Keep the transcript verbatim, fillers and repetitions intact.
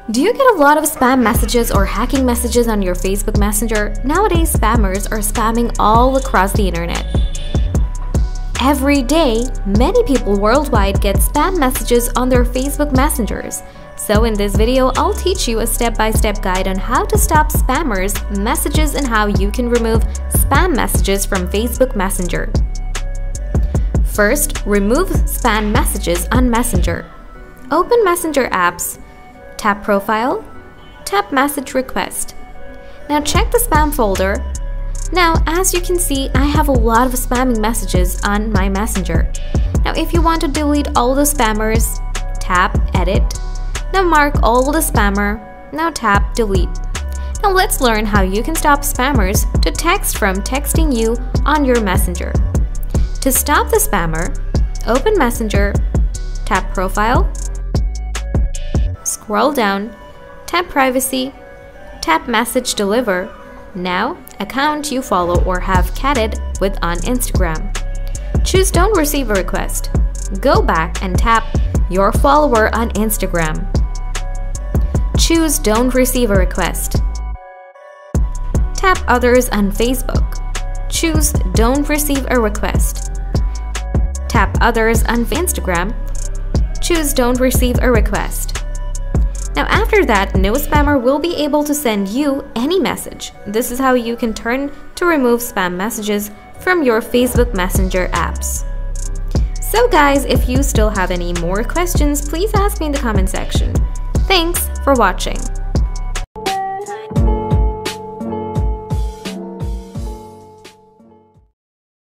Do you get a lot of spam messages or hacking messages on your Facebook Messenger? Nowadays, spammers are spamming all across the internet. Every day, many people worldwide get spam messages on their Facebook Messengers. So in this video, I'll teach you a step-by-step guide on how to stop spammers, messages, and how you can remove spam messages from Facebook Messenger. First, remove spam messages on Messenger. Open Messenger apps. Tap Profile, tap Message Request. Now check the spam folder. Now, as you can see, I have a lot of spamming messages on my Messenger. Now, if you want to delete all the spammers, tap Edit. Now mark all the spammer. Now tap Delete. Now let's learn how you can stop spammers to text from texting you on your Messenger. To stop the spammer, open Messenger, tap Profile, scroll down, tap Privacy, tap Message Deliver. Now, account you follow or have chatted with on Instagram. Choose Don't Receive a Request. Go back and tap Your Follower on Instagram. Choose Don't Receive a Request. Tap Others on Facebook. Choose Don't Receive a Request. Tap Others on Instagram. Choose Don't Receive a Request. Now after that, no spammer will be able to send you any message. This is how you can turn to remove spam messages from your Facebook Messenger apps. So guys, if you still have any more questions, please ask me in the comment section. Thanks for watching.